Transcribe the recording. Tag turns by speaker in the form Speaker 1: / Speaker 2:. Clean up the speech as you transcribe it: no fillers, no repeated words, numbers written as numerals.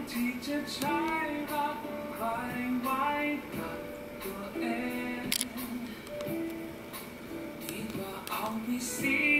Speaker 1: ที่จะใช้รักใครไว้กับตัวเองดีกว่าเอาไปเสีย